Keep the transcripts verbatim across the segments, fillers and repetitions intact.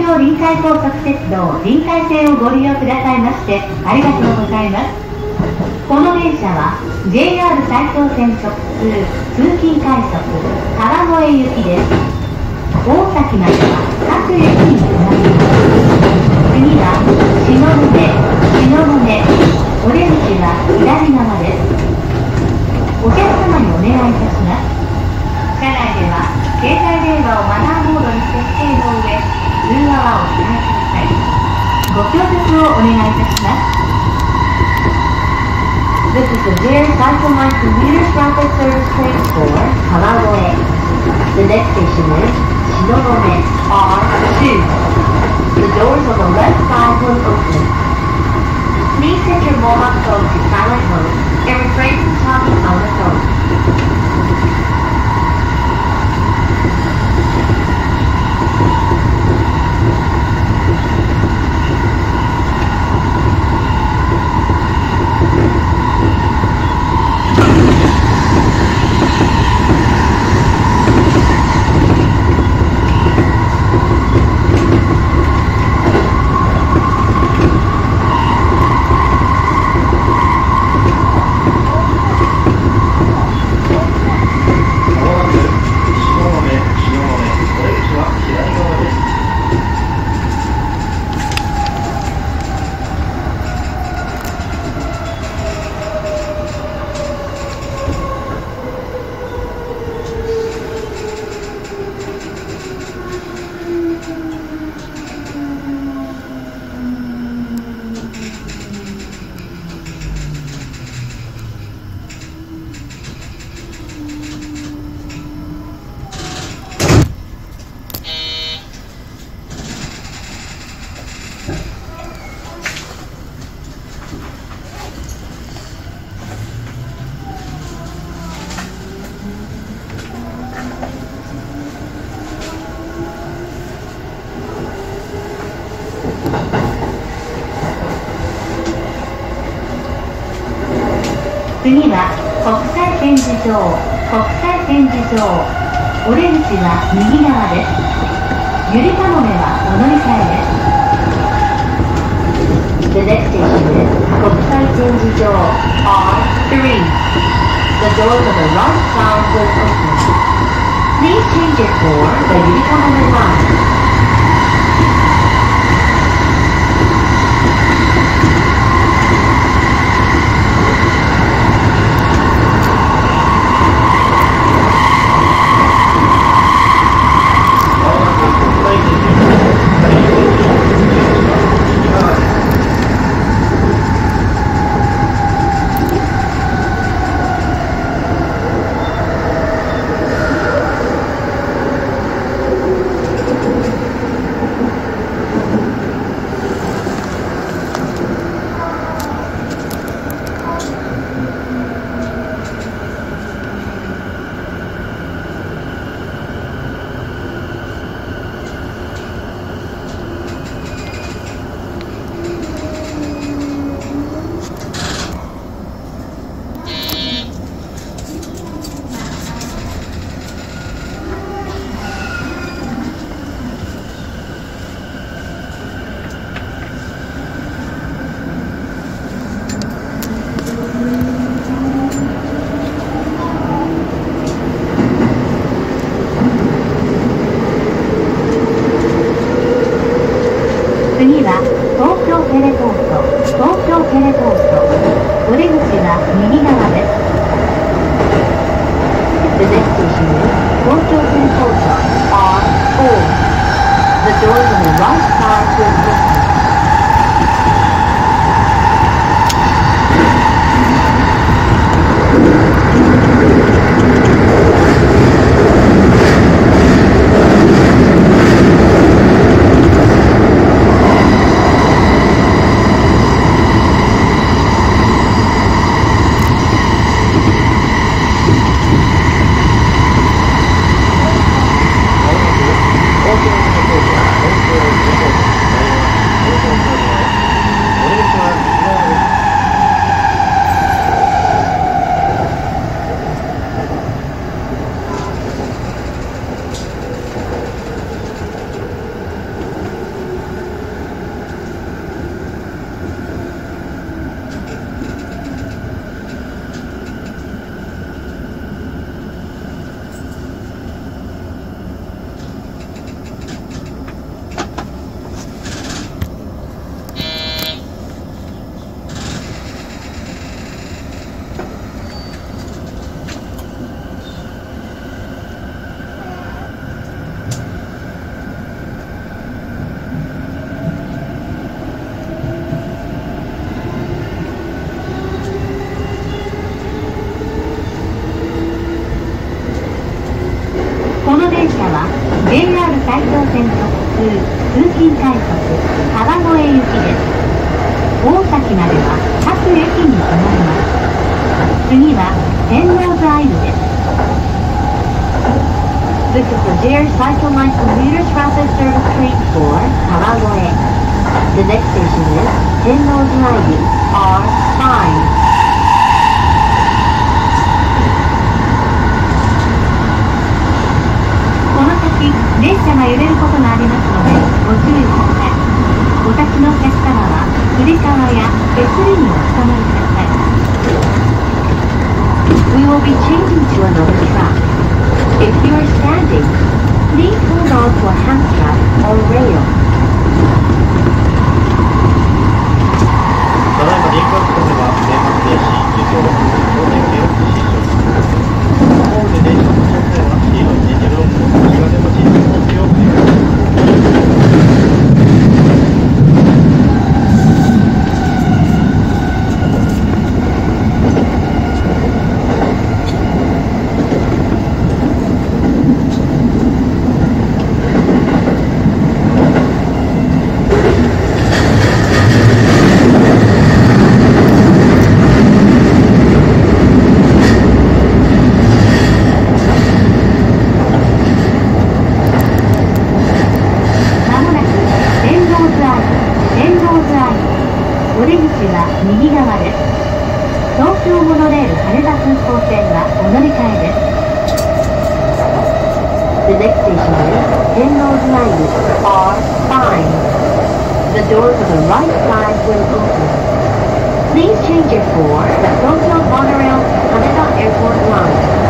京臨海高速鉄道臨海線をご利用くださいましてありがとうございます。この電車は ジェイアール 埼京線直通通勤快速川越行きです。大崎までは各駅に停まります。次は東雲、東雲、お出口は左側です。お客様にお願いいたします。車内では携帯電話をマナーモードに設定の上、通話はお控えください。ご協力をお願いいたします。This is the J R Cycle Line Commuter Traffic Service train for Kawagoe. The next station is Shinogome R two. The doors on the left side will open. Please set your mobile phone to silent mode and refrain from talking on the phone. 次は国際展示場、国際展示場。お出口は右側です。ゆりかもめはお乗り換えです。The next station is 国際展示場 R three. The doors on the right side will open. Please change it for the ゆりかもめline. 次は東京テレポート、東京テレポート。お出口は右側です。The next station is 東京テレポート R four. The doors on the right side will open. 車は ジェイアール 埼京線直通通勤快速川越行きです。大崎までは各駅に停まります。次は天王洲アイルです。This is the ジェイアール Cycle Line Commuter Traffic Service Train for 川越. The next station is 天王洲アイル アールファイブ. この先、電車が揺れることがありますので、ご注意ください。お立ちのお客様は、つり革や手すりにおつかまりください。We will be changing to another track. If you are standing, please hold on to a hand strap or rail. ただいまリンクアップでは電波停止、輸送路交点系を実施中。ホームで電車の乗車はシートにじゅうろくの東出町に放置をお願いします。 右側です。東京モノレール羽田空港線はお乗り換えです。The next station is 天王洲アイル アールファイブ. The doors on the right side will open. Please change it for the Tokyo Monorail Haneda Airport Line.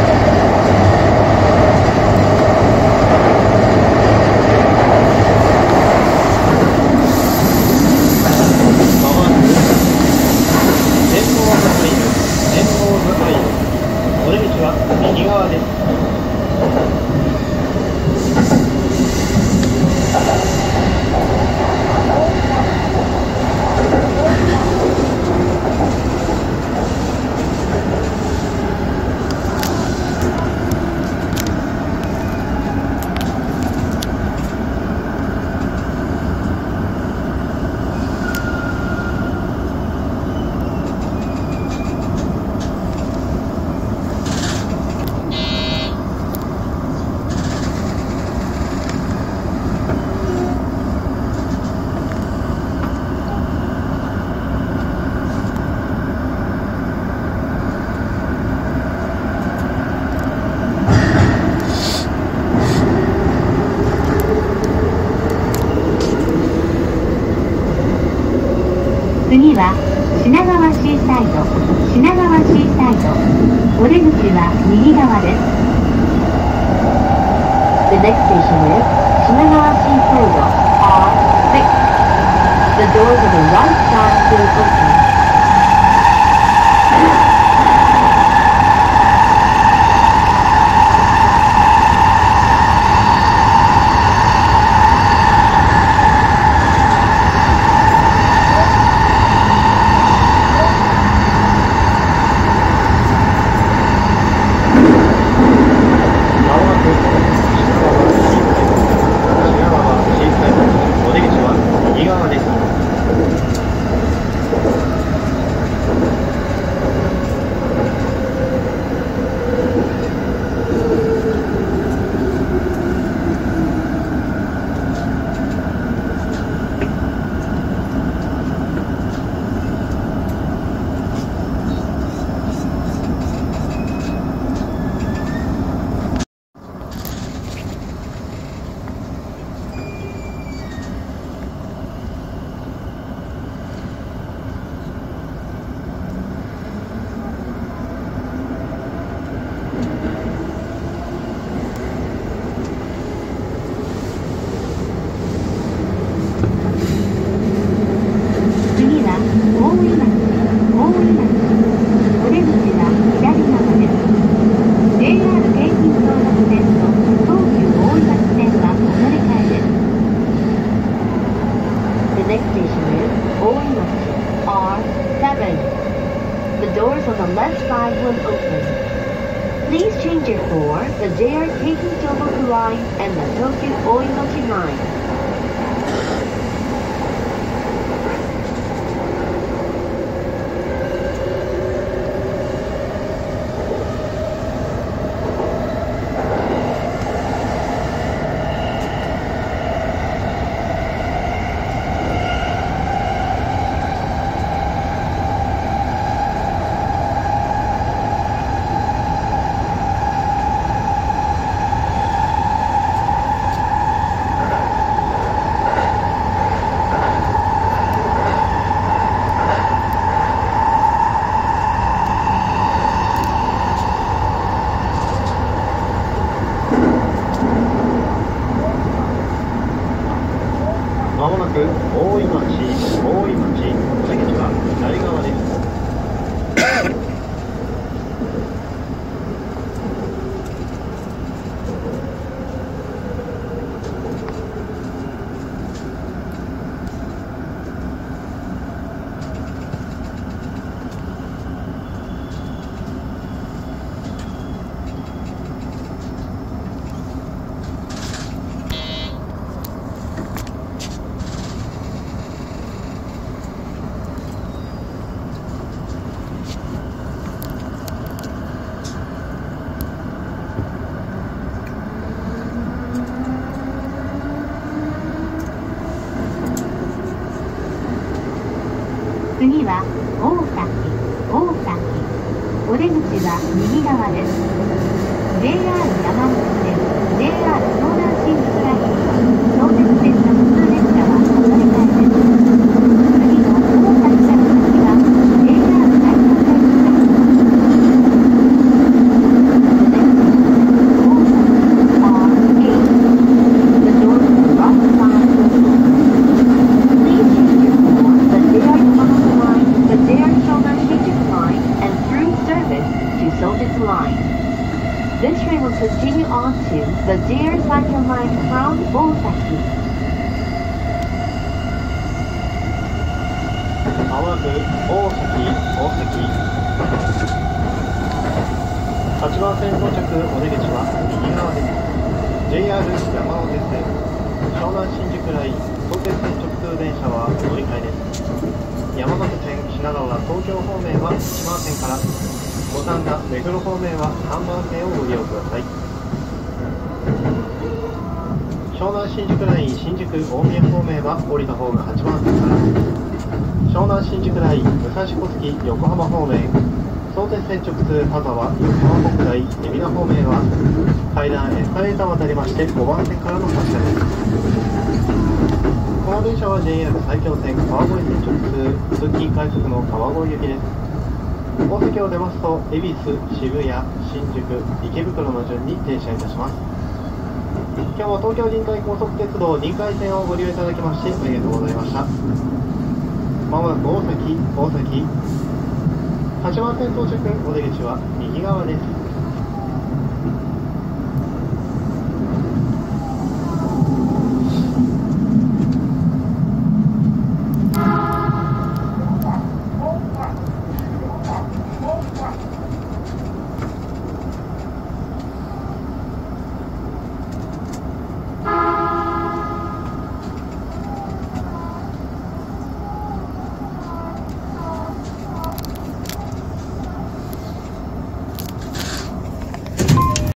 次は品川シーサイド、品川シーサイド。お出口は右側です。The next station is 品川シーサイド アールシックス. The doors on the right side will open. お出口は右側です。 are taking Tohoku Line and the Tokyu Oimachi Line. まもなく大井町、大井町、お出口は左側です。 次は大崎、大崎。お出口は右側です。ジェイアール 山手線、ジェイアール 湘南新宿ライン、相鉄線の普通列車はお乗り換えです。次の大崎から先は ジェイアール 埼京線になります。お出口、大崎 アールエイト。The door to the right side will open. Please use your for the J R Tohoku Line, the J R Shonan Shinjuku Line, and through service to Sotitsu Line. This train will continue on to the J R Saikyo Line from Osaki. まもなく大崎、大崎。はちばん線到着お出口は右側です。ジェイアール 山手線、湘南新宿ライン、相鉄線直通電車は乗り換えです。山手線、品川、東京方面はいちばん線から、五反田、目黒方面はさんばん線をご利用ください。湘南新宿ライン、新宿、大宮方面は降りた方がはちばん線から、湘南新宿ライン、武蔵小杉、横浜方面、相鉄線直通田沢、横浜国大、海老名方面は階段エスカレーターを渡りましてごばん線からの発車です。この電車は ジェイアール 埼京線川越線直通通勤快速の川越行きです。大崎を出ますと恵比寿、渋谷、新宿、池袋の順に停車いたします。今日も東京臨海高速鉄道臨海線をご利用いただきましてありがとうございました。まもなく大崎、大崎はちばん線到着お出口は右側です。